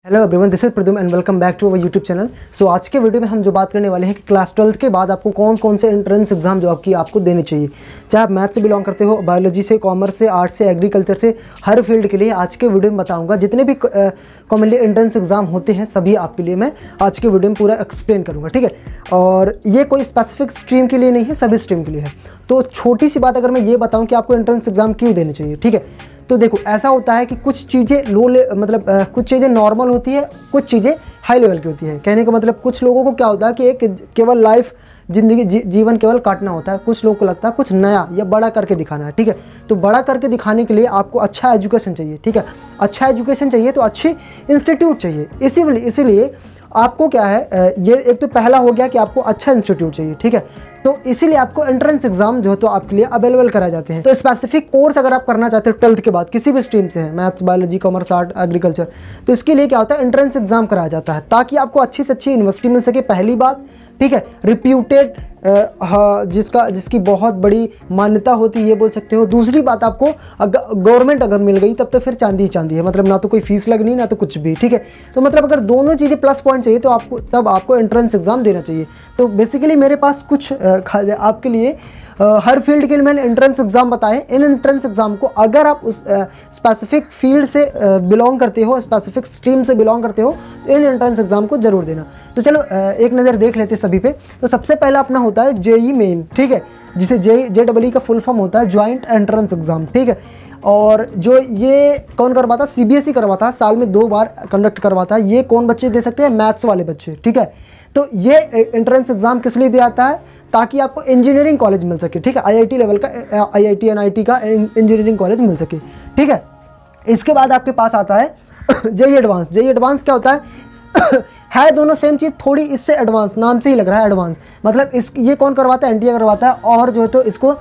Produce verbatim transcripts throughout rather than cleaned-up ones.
Hello everyone, this is Pradyumna and welcome back to our YouTube channel. So आज के video में हम जो बात करने वाले हैं कि क्लास ट्वेल्थ के बाद आपको कौन कौन से एंट्रेंस एग्जाम जो आपकी आपको देने चाहिए। चाहे आप मैथ से बिलोंग करते हो, बायोलॉजी से, कॉमर्स से, आर्ट्स से, एग्रीकल्चर से, हर फील्ड के लिए आज के वीडियो में बताऊंगा। जितने भी कॉमनली एंट्रेंस एग्जाम होते हैं सभी आपके लिए मैं आज के वीडियो में पूरा एक्सप्लेन करूँगा, ठीक है। और ये कोई स्पेसिफिक स्ट्रीम के लिए नहीं है, सभी स्ट्रीम के लिए है। तो छोटी सी बात अगर मैं ये बताऊँ कि आपको एंट्रेंस एग्जाम क्यों देने चाहिए, ठीक है। तो देखो, ऐसा होता है कि कुछ चीज़ें लो ले मतलब आ, कुछ चीज़ें नॉर्मल होती है, कुछ चीज़ें हाई लेवल की होती है। कहने का मतलब कुछ लोगों को क्या होता है कि एक केवल लाइफ जिंदगी जी, जीवन केवल काटना होता है। कुछ लोगों को लगता है कुछ नया या बड़ा करके दिखाना है, ठीक है। तो बड़ा करके दिखाने के लिए आपको अच्छा एजुकेशन चाहिए, ठीक है। अच्छा एजुकेशन चाहिए तो अच्छी इंस्टीट्यूट चाहिए। इसीलिए इसीलिए आपको क्या है, ये एक तो पहला हो गया कि आपको अच्छा इंस्टीट्यूट चाहिए, ठीक है। तो इसीलिए आपको एंट्रेंस एग्जाम जो है तो आपके लिए अवेलेबल कराए जाते हैं। तो स्पेसिफिक कोर्स अगर आप करना चाहते हो ट्वेल्थ के बाद किसी भी स्ट्रीम से है, maths, biology, commerce, art, agriculture, तो इसके लिए क्या होता है, एंट्रेंस एग्जाम कराया जाता है ताकि आपको अच्छी से अच्छी यूनिवर्सिटी मिल सके, पहली बात, ठीक है। रिप्यूटेड हाँ, जिसका जिसकी बहुत बड़ी मान्यता होती है, ये बोल सकते हो। दूसरी बात, आपको गवर्नमेंट अगर मिल गई तब तो फिर चांदी ही चांदी है, मतलब ना तो कोई फीस लगनी ना तो कुछ भी, ठीक है। तो मतलब अगर दोनों चीज़ें प्लस पॉइंट चाहिए तो आपको तब आपको एंट्रेंस एग्जाम देना चाहिए। तो बेसिकली मेरे पास कुछ आपके लिए Uh, हर फील्ड के लिए मैंने एंट्रेंस एग्जाम बताए। इन एंट्रेंस एग्जाम को अगर आप उस स्पेसिफिक फील्ड से बिलोंग करते हो, स्पेसिफिक स्ट्रीम से बिलोंग करते हो, तो इन एंट्रेंस एग्जाम को जरूर देना। तो चलो uh, एक नज़र देख लेते हैं सभी पे। तो सबसे पहला अपना होता है जेई मेन, ठीक है, जिसे जे जे डबल ई का फुल फॉर्म होता है ज्वाइंट एंट्रेंस एग्जाम, ठीक है। और जो ये कौन करवाता है, सीबीएसई करवाता है, साल में दो बार कंडक्ट करवाता है। ये कौन बच्चे दे सकते हैं, मैथ्स वाले बच्चे, ठीक है। तो ये एंट्रेंस एग्जाम किस लिए दिया जाता है, ताकि आपको इंजीनियरिंग कॉलेज मिल सके, ठीक है। आईआईटी लेवल का, आईआईटी एनआईटी का इंजीनियरिंग कॉलेज मिल सके, ठीक है। इसके बाद आपके पास आता है जेई एडवांस। जेई एडवांस क्या होता है है दोनों सेम चीज़, थोड़ी इससे एडवांस, नाम से ही लग रहा है एडवांस। मतलब इस ये कौन करवाता है, एनटीए करवाता है। और जो है तो इसको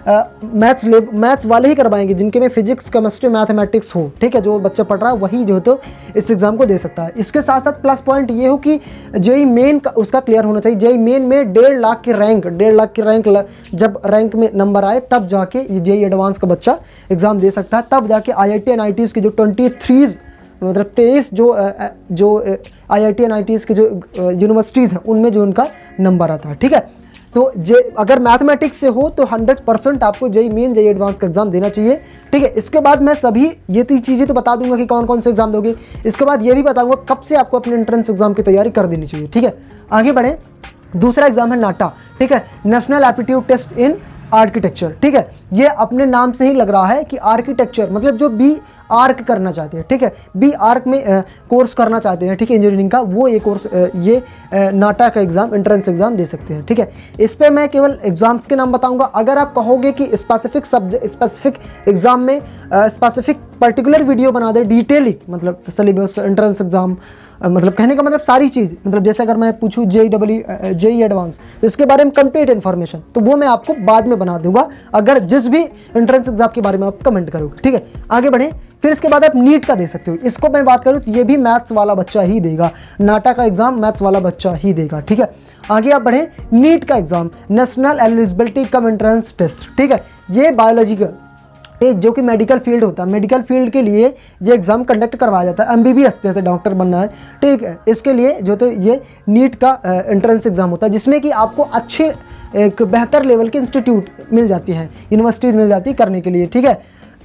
मैथ्स मैथ्स वाले ही करवाएंगे जिनके में फिजिक्स, केमिस्ट्री, मैथमेटिक्स हो, ठीक है। जो बच्चा पढ़ रहा है वही जो है तो इस एग्जाम को दे सकता है। इसके साथ साथ प्लस पॉइंट ये हो कि जेई मेन का उसका क्लियर होना चाहिए। जेई मेन में डेढ़ लाख की रैंक डेढ़ लाख की रैंक जब रैंक में नंबर आए तब जाके ये जेई एडवांस का बच्चा एग्जाम दे सकता है। तब जाके I I T N I Ts की जो ट्वेंटी थ्रीज मतलब तेईस जो जो I I T N I Ts की जो यूनिवर्सिटीज़ हैं उनमें जो उनका नंबर आता है, ठीक है। तो जे अगर मैथमेटिक्स से हो तो हंड्रेड परसेंट आपको जेई मेन, जेई एडवांस का एग्जाम देना चाहिए, ठीक है। इसके बाद मैं सभी ये तीन चीज़ें तो बता दूंगा कि कौन कौन से एग्जाम दोगे। इसके बाद ये भी बताऊंगा कब से आपको अपने एंट्रेंस एग्जाम की तैयारी कर देनी चाहिए, ठीक है। आगे बढ़े। दूसरा एग्जाम है नाटा, ठीक है, national aptitude test in architecture, ठीक है। ये अपने नाम से ही लग रहा है कि आर्किटेक्चर मतलब जो बी आर्क करना चाहते हैं, ठीक है, बी आर्क में आ, कोर्स करना चाहते हैं, ठीक है, इंजीनियरिंग का, वो ये कोर्स आ, ये आ, नाटा का एग्जाम, एंट्रेंस एग्जाम दे सकते हैं, ठीक है। इस पे मैं केवल एग्जाम्स के नाम बताऊंगा। अगर आप कहोगे कि स्पेसिफिक सब्जेक्ट स्पेसिफिक एग्जाम में स्पेसिफिक पर्टिकुलर वीडियो बना दे डिटेलिंग, मतलब सिलेबस, एंट्रेंस एग्जाम, मतलब कहने का मतलब सारी चीज़, मतलब जैसे अगर मैं पूछूँ जेई डबल जेई एडवांस तो इसके बारे में कंप्लीट इन्फॉर्मेशन, तो वो मैं आपको बाद में बना दूंगा अगर जिस भी एंट्रेंस एग्जाम के बारे में आप कमेंट करोगे, ठीक है। आगे बढ़े। फिर इसके बाद आप नीट का दे सकते हो। इसको मैं बात करूँ तो ये भी मैथ्स वाला बच्चा ही देगा, नाटा का एग्जाम मैथ्स वाला बच्चा ही देगा, ठीक है। आगे आप बढ़े। नीट का exam, national eligibility cum entrance test, ठीक है। ये बायोलॉजी का एक जो कि मेडिकल फील्ड होता है, मेडिकल फील्ड के लिए ये एग्जाम कंडक्ट करवाया जाता है। एमबीबीएस जैसे डॉक्टर बनना है, ठीक है, इसके लिए जो तो ये नीट का एंट्रेंस एग्जाम होता है, जिसमें कि आपको अच्छे एक बेहतर लेवल के इंस्टीट्यूट मिल जाती हैं, यूनिवर्सिटीज़ मिल जाती है करने के लिए, ठीक है।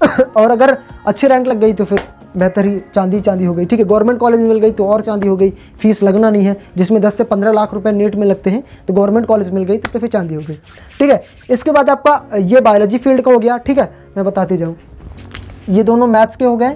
और अगर अच्छी रैंक लग गई तो फिर बेहतर ही चांदी चांदी हो गई, ठीक है। गवर्नमेंट कॉलेज में मिल गई तो और चांदी हो गई, फीस लगना नहीं है, जिसमें दस से पंद्रह लाख रुपए नेट में लगते हैं, तो गवर्नमेंट कॉलेज मिल गई तो फिर चांदी हो गई, ठीक है। इसके बाद आपका ये बायोलॉजी फील्ड का हो गया, ठीक है, मैं बताते जाऊँ। ये दोनों मैथ्स के हो गए,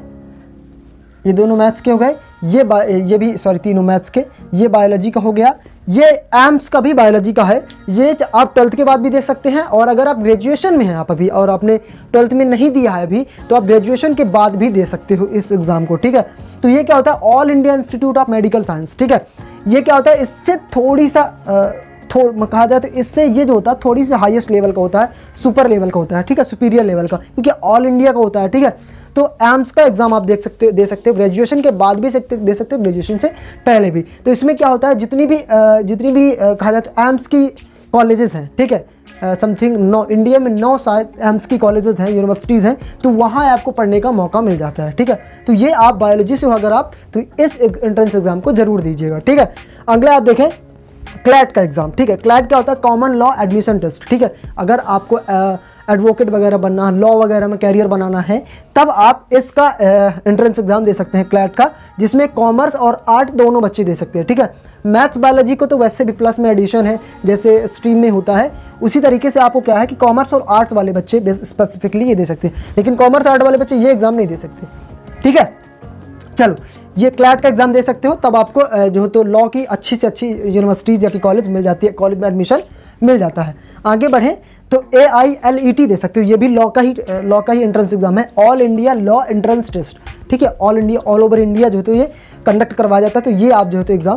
ये दोनों मैथ्स के हो गए, ये ये भी सॉरी तीनों मैथ्स के, ये बायोलॉजी का हो गया, ये एम्स का भी बायोलॉजी का है। ये आप ट्वेल्थ के बाद भी दे सकते हैं, और अगर आप ग्रेजुएशन में हैं आप अभी और आपने ट्वेल्थ में नहीं दिया है अभी, तो आप ग्रेजुएशन के बाद भी दे सकते हो इस एग्ज़ाम को, ठीक है। तो ये क्या होता है, all India institute of medical science, ठीक है। ये क्या होता है, इससे थोड़ी सा थोड़ा कहा जाए तो इससे ये जो होता है थोड़ी सी हाईएस्ट लेवल का होता है, सुपर लेवल का होता है, ठीक है, सुपीरियर लेवल का, क्योंकि ऑल इंडिया का होता है, ठीक है। तो एम्स का एग्जाम आप देख सकते दे सकते हो, ग्रेजुएशन के बाद भी सकते दे सकते हो, ग्रेजुएशन से पहले भी। तो इसमें क्या होता है, जितनी भी जितनी भी कहा जाता है एम्स की कॉलेजेस हैं, ठीक है, समथिंग नौ इंडिया में नौ शायद एम्स की कॉलेजेस हैं, यूनिवर्सिटीज़ हैं, तो वहाँ आपको पढ़ने का मौका मिल जाता है, ठीक है। तो ये आप बायोलॉजी से हो अगर आप, तो इस एंट्रेंस एग्जाम को जरूर दीजिएगा, ठीक है। अगले आप देखें क्लैट का एग्जाम, ठीक है। क्लैट क्या होता है? कॉमन लॉ एडमिशन टेस्ट, ठीक है। अगर आपको एडवोकेट वगैरह बनना, लॉ वगैरह में कैरियर बनाना है, तब आप इसका एंट्रेंस एग्जाम दे सकते हैं क्लैट का, जिसमें कॉमर्स और आर्ट दोनों बच्चे दे सकते हैं, ठीक है। मैथ्स बायोलॉजी को तो वैसे भी प्लस में एडिशन है, जैसे स्ट्रीम में होता है, उसी तरीके से आपको क्या है कि कॉमर्स और आर्ट्स वाले बच्चे स्पेसिफिकली ये दे सकते हैं, लेकिन कॉमर्स आर्ट वाले बच्चे ये एग्जाम नहीं दे सकते, ठीक है। चलो, ये क्लैट का एग्जाम दे सकते हो, तब आपको जो तो लॉ की अच्छी से अच्छी यूनिवर्सिटीज या कि कॉलेज मिल जाती है, कॉलेज में एडमिशन मिल जाता है। आगे बढ़ें तो ए आई एल ई टी दे सकते हो, ये भी लॉ का ही लॉ का ही एंट्रेंस एग्जाम है, all India law entrance test, ठीक है। All India all over India जो है तो ये कंडक्ट करवाया जाता है, तो ये आप जो है तो एग्जाम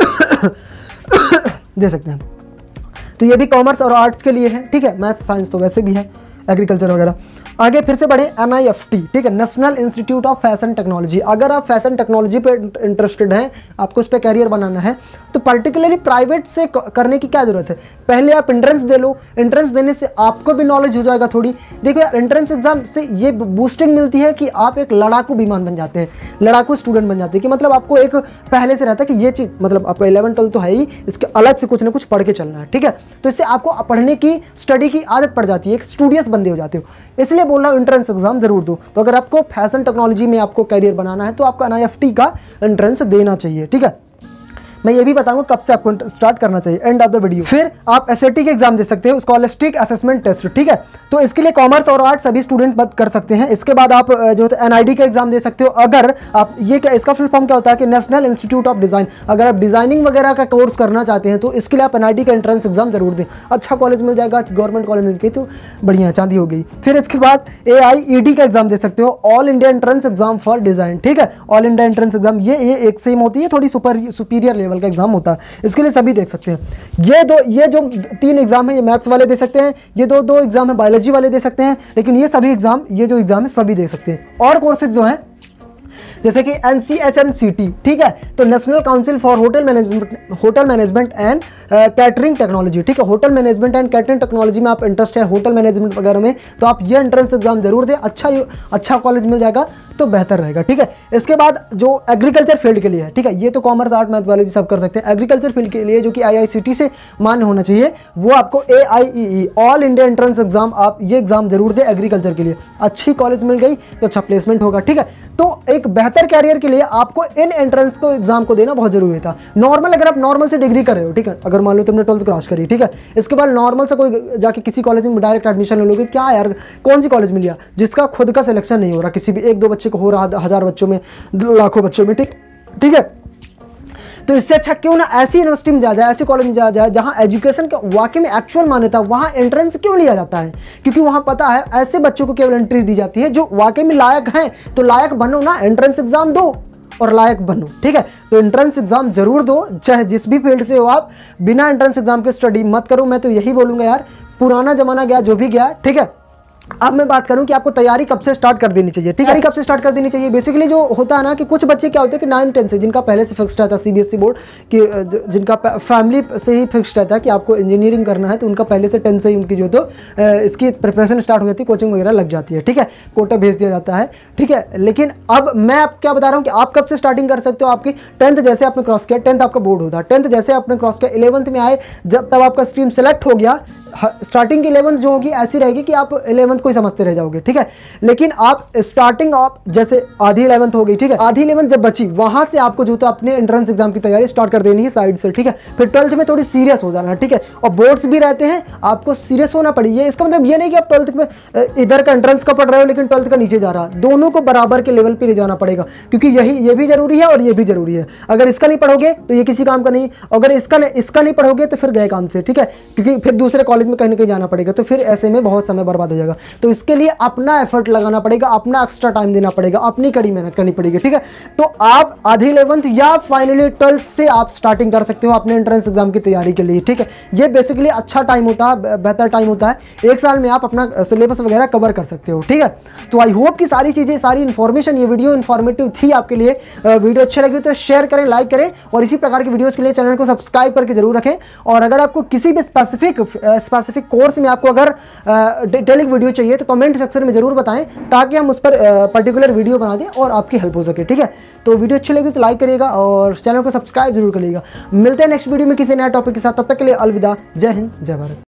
दे सकते हैं। तो ये भी कॉमर्स और आर्ट्स के लिए है, ठीक है। मैथ्स साइंस तो वैसे भी है, एग्रीकल्चर वगैरह। आगे फिर से बढ़े एन आई एफ टी, ठीक है, national institute of fashion technology. अगर आप फैशन टेक्नोलॉजी पे इंटरेस्टेड हैं, आपको उस पर कैरियर बनाना है, तो पर्टिकुलरली प्राइवेट से करने की क्या जरूरत है? पहले आप एंट्रेंस दे लो, एंट्रेंस देने से आपको भी नॉलेज हो जाएगा थोड़ी। देखो यार, एंट्रेंस एग्जाम से ये बूस्टिंग मिलती है कि आप एक लड़ाकू विमान बन जाते हैं, लड़ाकू स्टूडेंट बन जाते हैं, कि मतलब आपको एक पहले से रहता है कि ये चीज़, मतलब आपको इलेवन ट्वेल्थ तो है ही, इसके अलग से कुछ ना कुछ पढ़ के चलना है, ठीक है। तो इससे आपको पढ़ने की, स्टडी की आदत पड़ जाती है, एक स्टूडियस बंदे हो जाते हो। इसलिए बोल रहा हूँ एंट्रेंस एग्जाम जरूर दो। तो अगर आपको फैशन टेक्नोलॉजी में आपको कैरियर बनाना है, तो आपको एन आई एफ टी का एंट्रेंस देना चाहिए, ठीक है। मैं ये भी बताऊंगा कब से आपको स्टार्ट करना चाहिए, एंड ऑफ द वीडियो। फिर आप एस ए टी के एग्जाम दे सकते हो, स्कॉलस्टिक असेसमेंट टेस्ट, ठीक है। तो इसके लिए कॉमर्स और आर्ट्स सभी स्टूडेंट मत कर सकते हैं। इसके बाद आप जो है एन आई डी का एग्जाम दे सकते हो। अगर आप ये क्या, इसका फुल फॉर्म क्या होता है कि नेशनल इंस्टीट्यूट ऑफ डिजाइन। अगर आप डिजाइनिंग वगैरह का कोर्स करना चाहते हैं, तो इसके लिए आप एन आई डी का एंट्रेंस एग्जाम जरूर दें। अच्छा कॉलेज मिल जाएगा, गवर्नमेंट कॉलेज मिल गई तो बढ़िया, चांदी हो गई। फिर इसके बाद ए आई ई डी का एग्जाम दे सकते हो, all India entrance exam for design, ठीक है। ऑल इंडिया एंट्रेंस एग्जाम ये ये एक सेम होती है, थोड़ी सुपर सुपीरियर लेवल का एग्जाम होता है, इसके लिए सभी देख सकते हैं। ये दो ये जो तीन एग्जाम है, ये मैथ्स वाले दे सकते हैं, ये दो दो एग्जाम है बायोलॉजी वाले दे सकते हैं, लेकिन ये सभी एग्जाम, ये जो एग्जाम है सभी दे सकते हैं। और कोर्सेज जो हैं जैसे कि N C H M C T, ठीक है, तो national council for hotel management hotel management and catering technology, ठीक है। Hotel management and catering technology में आप इंटरेस्ट है, होटल मैनेजमेंट वगैरह में, तो आप ये एंट्रेंस एग्जाम जरूर दें। अच्छा अच्छा कॉलेज मिल जाएगा तो बेहतर रहेगा, ठीक है। इसके बाद जो एग्रीकल्चर फील्ड के लिए है, ठीक है, ये तो कॉमर्स आर्ट मैथ बायोलॉजी सब कर सकते हैं। एग्रीकल्चर फील्ड के लिए जो कि आई आई सी टी से मान्य होना चाहिए, वो आपको A I E E all India entrance exam, आप ये एग्जाम जरूर दें एग्रीकल्चर के लिए। अच्छी कॉलेज मिल गई तो अच्छा प्लेसमेंट होगा, ठीक है। तो एक बेहतर कैरियर के लिए आपको इन एंट्रेंस को एग्जाम को देना बहुत जरूरी था। नॉर्मल, अगर आप नॉर्मल से डिग्री कर रहे हो, ठीक है, अगर मान लो तुमने ट्वेल्थ क्रॉस करी, ठीक है, इसके बाद नॉर्मल से कोई जाके किसी कॉलेज में डायरेक्ट एडमिशन ले लोगे, क्या यार कौन सी कॉलेज मिल गया जिसका खुद का सिलेक्शन नहीं हो रहा, किसी भी एक दो बच्चे को हो रहा, हजार बच्चों में, लाखों बच्चों में, ठीक ठीक है। तो इससे अच्छा क्यों ना ऐसी यूनिवर्सिटी में जा जाए, ऐसे कॉलेज में जा जाए जहां एजुकेशन का वाकई में एक्चुअल मान्यता, वहां एंट्रेंस क्यों लिया जाता है? क्योंकि वहां पता है ऐसे बच्चों को केवल एंट्री दी जाती है जो वाकई में लायक हैं। तो लायक बनो ना, एंट्रेंस एग्जाम दो और लायक बनो, ठीक है। तो एंट्रेंस एग्जाम जरूर दो, चाहे जिस भी फील्ड से हो आप। बिना एंट्रेंस एग्जाम के स्टडी मत करो, मैं तो यही बोलूंगा यार, पुराना जमाना गया जो भी गया, ठीक है। अब मैं बात करूं कि आपको तैयारी कब से स्टार्ट कर देनी चाहिए, ठीक है। तैयारी कब से स्टार्ट कर देनी चाहिए? बेसिकली जो होता है ना कि कुछ बच्चे क्या होते हैं कि नाइन टेंथ से, जिनका पहले से फिक्स्ड रहता है सीबीएसई बोर्ड कि जिनका फैमिली से ही फिक्स्ड रहता है कि आपको इंजीनियरिंग करना है, तो उनका पहले से टेंथ से ही उनकी जो तो इसकी प्रिपरेशन स्टार्ट हो जाती है, कोचिंग वगैरह लग जाती है, ठीक है, कोटा भेज दिया जाता है, ठीक है। लेकिन अब मैं आप क्या बता रहा हूँ कि आप कब से स्टार्टिंग कर सकते हो? आपकी टेंथ जैसे आपने क्रॉस किया, टेंथ आपका बोर्ड होता है, टेंथ जैसे आपने क्रॉस किया, इलेवंथ में आए जब, तब आपका स्ट्रीम सेलेक्ट हो गया, स्टार्टिंग इलेवंथ जो होगी ऐसी रहेगी कि आप इलेवंथ को ही समझते रह जाओगे, ठीक है। लेकिन आप स्टार्टिंग आप जैसे आधी इलेवंथ हो गई, ठीक है, आधी इलेवंथ जब बची, वहां से आपको जो तो अपने एंट्रेंस एग्जाम की तैयारी स्टार्ट कर देनी है साइड से, ठीक है। फिर ट्वेल्थ में थोड़ी सीरियस हो जाना है, ठीक है, और बोर्ड्स भी रहते हैं, आपको सीरियस होना पड़ेगी। इसका मतलब ये नहीं कि आप ट्वेल्थ में इधर का एंट्रेंस का पढ़ रहे हो लेकिन ट्वेल्थ का नीचे जा रहा, दोनों को बराबर के लेवल पे ले जाना पड़ेगा, क्योंकि यही ये भी जरूरी है और ये भी जरूरी है। अगर इसका नहीं पढ़ोगे तो ये किसी काम का नहीं, अगर इसका इसका नहीं पढ़ोगे तो फिर गए काम से, ठीक है, क्योंकि फिर दूसरे कॉलेज में कहीं ना कहीं जाना पड़ेगा, तो फिर ऐसे में बहुत समय बर्बाद हो जाएगा। तो इसके लिए अपना एफर्ट लगाना पड़ेगा, अपना एक्स्ट्रा टाइम देना पड़ेगा, अपनी कड़ी मेहनत करनी पड़ेगी, ठीक है। तो आप आधी इलेवंथ या फाइनली ट्वेल्थ से आप स्टार्टिंग कर सकते हो अपने एंट्रेंस एग्जाम की तैयारी के लिए, ठीक है। ये बेसिकली अच्छा टाइम होता है, बेहतर टाइम होता है, एक साल में आप अपना सिलेबस वगैरह कवर कर सकते हो, ठीक है। तो आई होप कि सारी चीज़ें, सारी इन्फॉर्मेशन, ये वीडियो इन्फॉर्मेटिव थी आपके लिए। वीडियो अच्छी लगी तो शेयर करें, लाइक करें, और इसी प्रकार की वीडियोस के लिए चैनल को सब्सक्राइब करके जरूर रखें। और अगर आपको किसी भी स्पेसिफिक स्पेसिफिक कोर्स में आपको अगर डिटेलिंग वीडियो चाहिए तो कमेंट सेक्शन में जरूर बताएं, ताकि हम उस पर पर्टिकुलर वीडियो बना दें और आपकी हेल्प हो सके, ठीक है। तो वीडियो अच्छी लगी तो लाइक करिएगा और चैनल को सब्सक्राइब जरूर करिएगा। मिलते हैं नेक्स्ट वीडियो में किसी नए टॉपिक के साथ, तब तक के लिए अलविदा। जय हिंद, जय भारत।